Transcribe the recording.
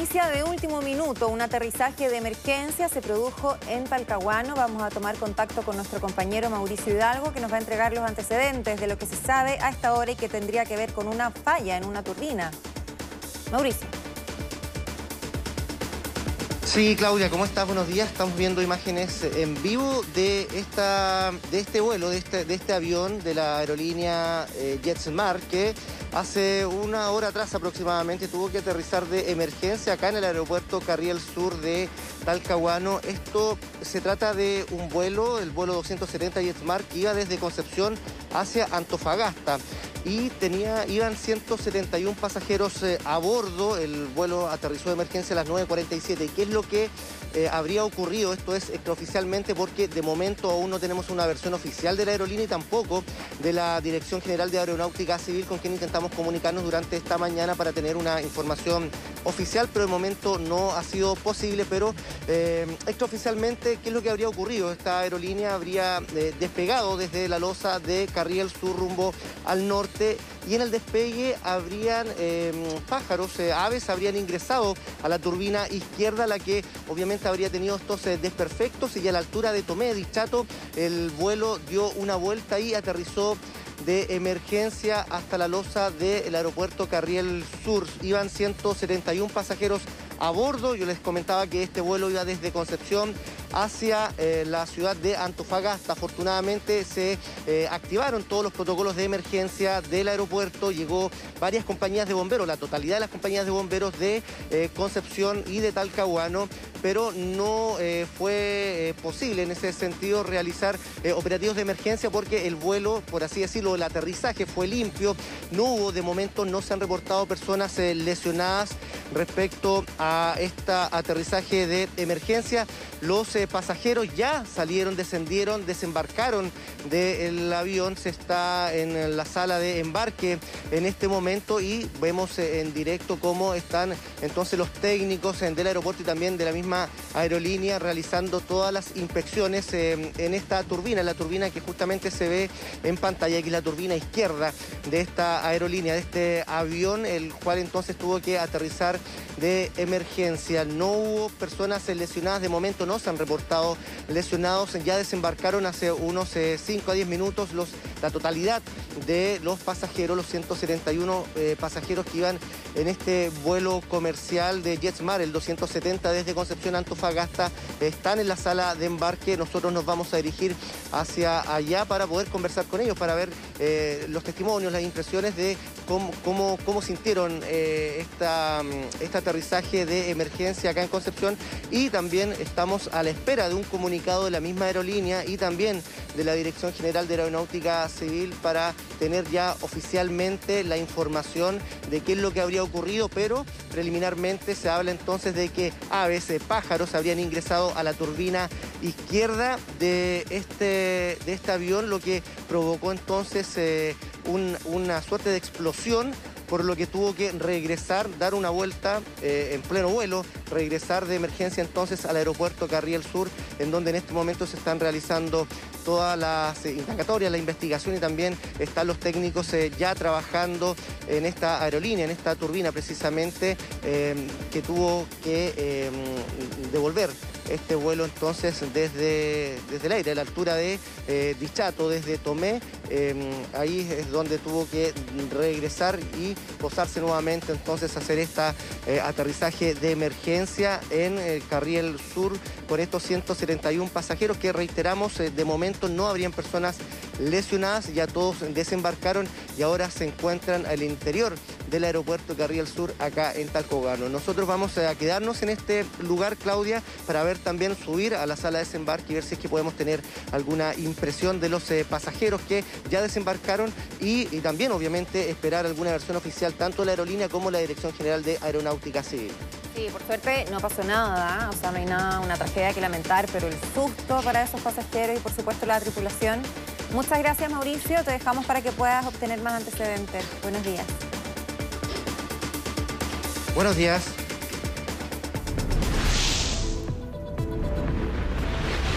noticia de último minuto, un aterrizaje de emergencia se produjo en Talcahuano. Vamos a tomar contacto con nuestro compañero Mauricio Hidalgo, que nos va a entregar los antecedentes de lo que se sabe a esta hora y que tendría que ver con una falla en una turbina. Mauricio. Sí, Claudia, ¿cómo estás? Buenos días. Estamos viendo imágenes en vivo de este vuelo, de este avión de la aerolínea JetSmart, que hace una hora atrás aproximadamente tuvo que aterrizar de emergencia acá en el aeropuerto Carriel Sur de Talcahuano. Esto se trata de un vuelo, el vuelo 270 JetSmart, que iba desde Concepción hacia Antofagasta. Y iban 171 pasajeros a bordo. El vuelo aterrizó de emergencia a las 9:47. ¿Qué es lo que habría ocurrido? Esto es extraoficialmente, porque de momento aún no tenemos una versión oficial de la aerolínea y tampoco de la Dirección General de Aeronáutica Civil, con quien intentamos comunicarnos durante esta mañana para tener una información oficial, pero de momento no ha sido posible. Pero extraoficialmente, ¿qué es lo que habría ocurrido? Esta aerolínea habría despegado desde la losa de Carriel Sur rumbo al norte, y en el despegue habrían pájaros, aves habrían ingresado a la turbina izquierda, la que obviamente habría tenido estos desperfectos, y a la altura de Tomé, Dichato, el vuelo dio una vuelta y aterrizó de emergencia hasta la losa del aeropuerto Carriel Sur. Iban 171 pasajeros a bordo. Yo les comentaba que este vuelo iba desde Concepción hacia la ciudad de Antofagasta. Afortunadamente se activaron todos los protocolos de emergencia del aeropuerto. Llegó varias compañías de bomberos, la totalidad de las compañías de bomberos de Concepción y de Talcahuano, pero no fue posible en ese sentido realizar operativos de emergencia, porque el vuelo, por así decirlo, el aterrizaje fue limpio. No hubo, de momento, no se han reportado personas lesionadas respecto a este aterrizaje de emergencia. Los pasajeros ya salieron, descendieron, desembarcaron del avión. Se está en la sala de embarque en este momento y vemos en directo cómo están entonces los técnicos del aeropuerto y también de la misma aerolínea realizando todas las inspecciones en esta turbina, la turbina que justamente se ve en pantalla, que es la turbina izquierda de esta aerolínea, de este avión, el cual entonces tuvo que aterrizar de emergencia. No hubo personas lesionadas, de momento no se han reportado lesionados. Ya desembarcaron hace unos 5 a 10 minutos la totalidad de los pasajeros, los 171 pasajeros que iban en este vuelo comercial de JetSmart, el 270 desde Concepción a Antofagasta, están en la sala de embarque. Nosotros nos vamos a dirigir hacia allá para poder conversar con ellos, para ver los testimonios, las impresiones de cómo sintieron este aterrizaje de emergencia acá en Concepción. Y también estamos a la espera de un comunicado de la misma aerolínea y también de la Dirección General de Aeronáutica Civil para tener ya oficialmente la información de qué es lo que habría ocurrido, pero preliminarmente se habla entonces de que aves, pájaros habrían ingresado a la turbina izquierda de este avión, lo que provocó entonces una suerte de explosión, por lo que tuvo que regresar, dar una vuelta en pleno vuelo, regresar de emergencia entonces al aeropuerto Carriel Sur, en donde en este momento se están realizando todas las indagatorias, la investigación, y también están los técnicos ya trabajando en esta aerolínea, en esta turbina precisamente, que tuvo que devolver este vuelo entonces desde el aire, a la altura de Dichato, desde Tomé. Ahí es donde tuvo que regresar y posarse nuevamente, entonces hacer este aterrizaje de emergencia en Carriel Sur con estos 171 pasajeros que, reiteramos, de momento no habrían personas lesionadas. Ya todos desembarcaron y ahora se encuentran al interior del aeropuerto Carriel Sur acá en Talcahuano. Nosotros vamos a quedarnos en este lugar, Claudia, para ver también, subir a la sala de desembarque y ver si es que podemos tener alguna impresión de los pasajeros que ya desembarcaron y también obviamente esperar alguna versión oficial tanto de la aerolínea como la Dirección General de Aeronáutica Civil. Sí, por suerte no pasó nada, o sea, no hay nada, una tragedia que lamentar, pero el susto para esos pasajeros y por supuesto la tripulación. Muchas gracias, Mauricio, te dejamos para que puedas obtener más antecedentes. Buenos días. Buenos días.